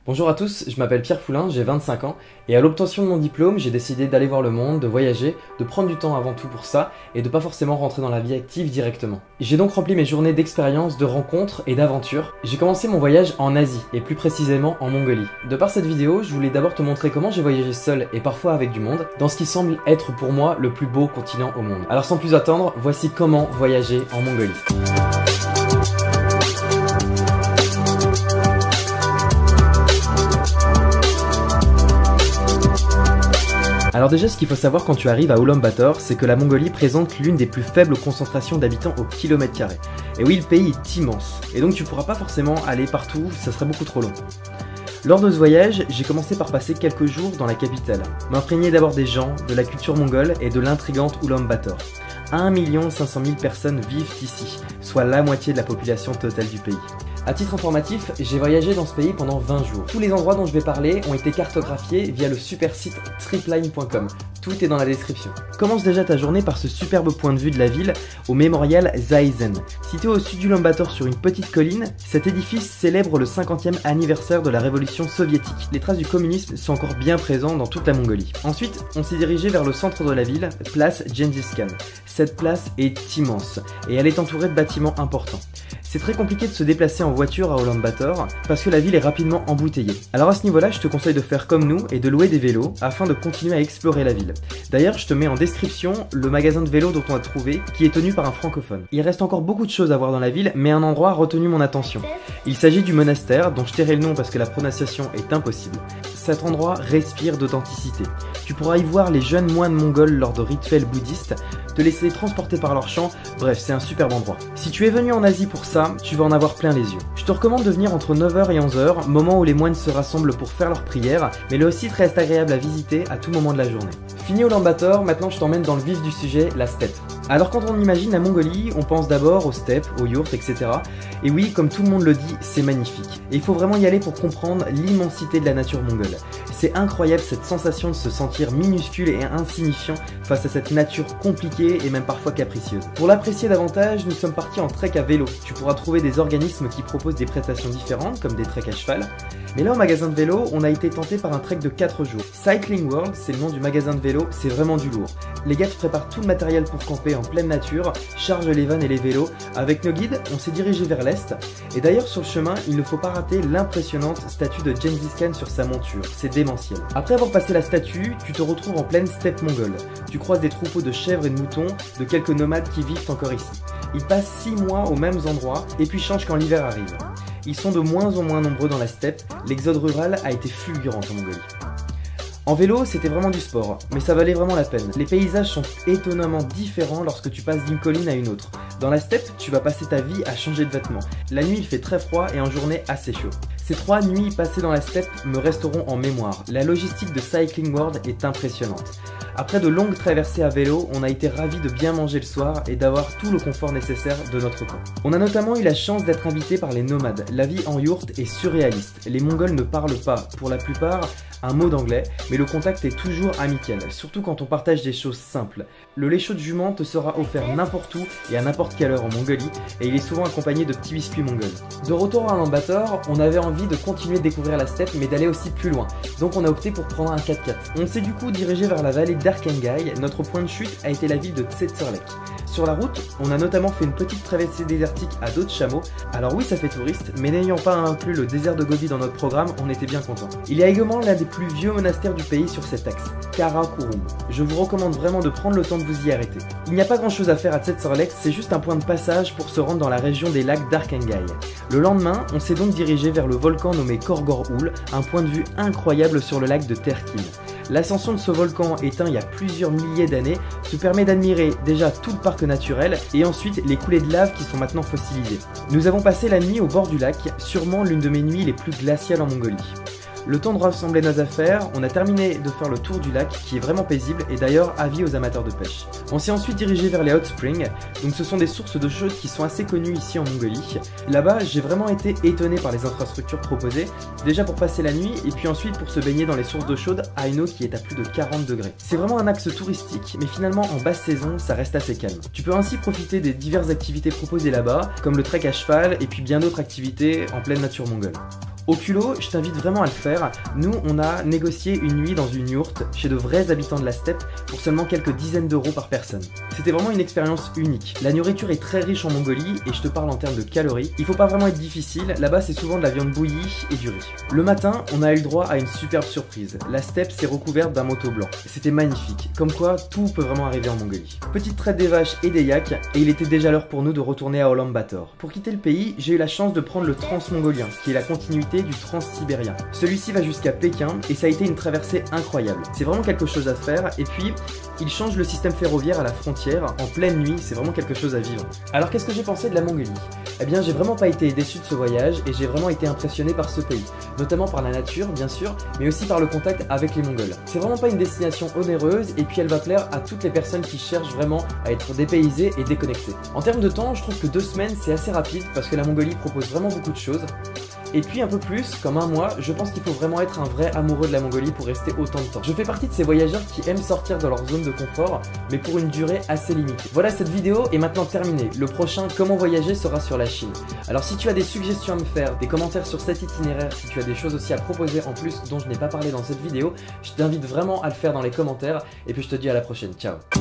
Bonjour à tous, je m'appelle Pierre Poulain, j'ai 25 ans et à l'obtention de mon diplôme, j'ai décidé d'aller voir le monde, de voyager, de prendre du temps avant tout pour ça et de pas forcément rentrer dans la vie active directement. J'ai donc rempli mes journées d'expériences, de rencontres et d'aventures. J'ai commencé mon voyage en Asie et plus précisément en Mongolie. De par cette vidéo, je voulais d'abord te montrer comment j'ai voyagé seul et parfois avec du monde dans ce qui semble être pour moi le plus beau continent au monde. Alors sans plus attendre, voici comment voyager en Mongolie. Alors déjà, ce qu'il faut savoir quand tu arrives à Ulaanbaatar, c'est que la Mongolie présente l'une des plus faibles concentrations d'habitants au kilomètre carré. Et oui, le pays est immense, et donc tu pourras pas forcément aller partout, ça serait beaucoup trop long. Lors de ce voyage, j'ai commencé par passer quelques jours dans la capitale, m'imprégner d'abord des gens, de la culture mongole et de l'intrigante Ulaanbaatar. 1 500 000 personnes vivent ici, soit la moitié de la population totale du pays. À titre informatif, j'ai voyagé dans ce pays pendant 20 jours. Tous les endroits dont je vais parler ont été cartographiés via le super site tripline.com. Tout est dans la description. Commence déjà ta journée par ce superbe point de vue de la ville au mémorial Zaïsen. Situé au sud d'Ulaanbaatar sur une petite colline, cet édifice célèbre le 50e anniversaire de la révolution soviétique. Les traces du communisme sont encore bien présentes dans toute la Mongolie. Ensuite, on s'est dirigé vers le centre de la ville, place Gengis Khan. Cette place est immense et elle est entourée de bâtiments importants. C'est très compliqué de se déplacer en voiture à Ulaanbaatar parce que la ville est rapidement embouteillée. Alors à ce niveau-là, je te conseille de faire comme nous et de louer des vélos afin de continuer à explorer la ville. D'ailleurs, je te mets en description le magasin de vélos dont on a trouvé qui est tenu par un francophone. Il reste encore beaucoup de choses à voir dans la ville, mais un endroit a retenu mon attention. Il s'agit du monastère dont je tairai le nom parce que la prononciation est impossible. Cet endroit respire d'authenticité. Tu pourras y voir les jeunes moines mongols lors de rituels bouddhistes, te laisser transporter par leurs chants, bref, c'est un superbe endroit. Si tu es venu en Asie pour ça, tu vas en avoir plein les yeux. Je te recommande de venir entre 9h et 11h, moment où les moines se rassemblent pour faire leurs prières, mais le site reste agréable à visiter à tout moment de la journée. Fini Ulaanbaatar, maintenant je t'emmène dans le vif du sujet, la steppe. Alors quand on imagine la Mongolie, on pense d'abord aux steppes, aux yourtes, etc. Et oui, comme tout le monde le dit, c'est magnifique. Et il faut vraiment y aller pour comprendre l'immensité de la nature mongole. C'est incroyable cette sensation de se sentir minuscule et insignifiant face à cette nature compliquée et même parfois capricieuse. Pour l'apprécier davantage, nous sommes partis en trek à vélo. Tu pourras trouver des organismes qui proposent des prestations différentes, comme des treks à cheval. Mais là, au magasin de vélo, on a été tenté par un trek de 4 jours. Cycling World, c'est le nom du magasin de vélo, c'est vraiment du lourd. Les gars te préparent tout le matériel pour camper en pleine nature, chargent les vannes et les vélos. Avec nos guides, on s'est dirigé vers l'est. Et d'ailleurs, sur le chemin, il ne faut pas rater l'impressionnante statue de Gengis Khan sur sa monture. C'est démentiel. Après avoir passé la statue, tu te retrouves en pleine steppe mongole. Tu croises des troupeaux de chèvres et de moutons, de quelques nomades qui vivent encore ici. Ils passent 6 mois aux mêmes endroits et puis changent quand l'hiver arrive. Ils sont de moins en moins nombreux dans la steppe, l'exode rural a été fulgurant en Mongolie. En vélo, c'était vraiment du sport, mais ça valait vraiment la peine. Les paysages sont étonnamment différents lorsque tu passes d'une colline à une autre. Dans la steppe, tu vas passer ta vie à changer de vêtements. La nuit, il fait très froid et en journée assez chaud. Ces 3 nuits passées dans la steppe me resteront en mémoire. La logistique de Cycling World est impressionnante. Après de longues traversées à vélo, on a été ravis de bien manger le soir et d'avoir tout le confort nécessaire de notre camp. On a notamment eu la chance d'être invités par les nomades. La vie en yourte est surréaliste. Les Mongols ne parlent pas, pour la plupart, un mot d'anglais, mais le contact est toujours amical, surtout quand on partage des choses simples. Le lait chaud de jument te sera offert n'importe où et à n'importe quelle heure en Mongolie, et il est souvent accompagné de petits biscuits mongols. De retour à Ulaanbaatar, on avait envie de continuer de découvrir la steppe, mais d'aller aussi plus loin, donc on a opté pour prendre un 4x4. On s'est du coup dirigé vers la vallée d'Arkengai. Notre point de chute a été la ville de Tsetserlek. Sur la route, on a notamment fait une petite traversée désertique à dos de chameau. Alors oui, ça fait touriste, mais n'ayant pas inclus le désert de Gobi dans notre programme, on était bien contents. Il y a également l'un des plus vieux monastères du pays sur cet axe, Karakorum. Je vous recommande vraiment de prendre le temps de vous y arrêter. Il n'y a pas grand chose à faire à Tsetserlek, c'est juste un point de passage pour se rendre dans la région des lacs d'Arkengai. Le lendemain, on s'est donc dirigé vers le volcan nommé Korgor-Ul, un point de vue incroyable sur le lac de Terkin. L'ascension de ce volcan éteint il y a plusieurs milliers d'années te permet d'admirer déjà tout le parc naturel et ensuite les coulées de lave qui sont maintenant fossilisées. Nous avons passé la nuit au bord du lac, sûrement l'une de mes nuits les plus glaciales en Mongolie. Le temps de rassembler nos affaires, on a terminé de faire le tour du lac qui est vraiment paisible et d'ailleurs avis aux amateurs de pêche. On s'est ensuite dirigé vers les hot springs, donc ce sont des sources d'eau chaude qui sont assez connues ici en Mongolie. Là-bas, j'ai vraiment été étonné par les infrastructures proposées, déjà pour passer la nuit et puis ensuite pour se baigner dans les sources d'eau chaude à une eau qui est à plus de 40 degrés. C'est vraiment un axe touristique, mais finalement en basse saison, ça reste assez calme. Tu peux ainsi profiter des diverses activités proposées là-bas, comme le trek à cheval et puis bien d'autres activités en pleine nature mongole. Au culot, je t'invite vraiment à le faire. Nous, on a négocié une nuit dans une yourte chez de vrais habitants de la steppe pour seulement quelques dizaines d'euros par personne. C'était vraiment une expérience unique. La nourriture est très riche en Mongolie et je te parle en termes de calories. Il faut pas vraiment être difficile, là-bas c'est souvent de la viande bouillie et du riz. Le matin, on a eu le droit à une superbe surprise. La steppe s'est recouverte d'un manteau blanc. C'était magnifique, comme quoi tout peut vraiment arriver en Mongolie. Petite traite des vaches et des yaks, et il était déjà l'heure pour nous de retourner à Ulaanbaatar. Pour quitter le pays, j'ai eu la chance de prendre le Transmongolien, qui est la continuité du Transsibérien. Celui-ci va jusqu'à Pékin, et ça a été une traversée incroyable. C'est vraiment quelque chose à faire, et puis il change le système ferroviaire à la frontière, en pleine nuit, c'est vraiment quelque chose à vivre. Alors qu'est-ce que j'ai pensé de la Mongolie? Eh bien j'ai vraiment pas été déçu de ce voyage, et j'ai vraiment été impressionné par ce pays. Notamment par la nature, bien sûr, mais aussi par le contact avec les Mongols. C'est vraiment pas une destination onéreuse, et puis elle va plaire à toutes les personnes qui cherchent vraiment à être dépaysées et déconnectées. En termes de temps, je trouve que 2 semaines c'est assez rapide, parce que la Mongolie propose vraiment beaucoup de choses. Et puis un peu plus, comme un mois, je pense qu'il faut vraiment être un vrai amoureux de la Mongolie pour rester autant de temps. Je fais partie de ces voyageurs qui aiment sortir de leur zone de confort, mais pour une durée assez limitée. Voilà, cette vidéo est maintenant terminée. Le prochain Comment voyager sera sur la Chine. Alors si tu as des suggestions à me faire, des commentaires sur cet itinéraire, si tu as des choses aussi à proposer en plus dont je n'ai pas parlé dans cette vidéo, je t'invite vraiment à le faire dans les commentaires, et puis je te dis à la prochaine, ciao.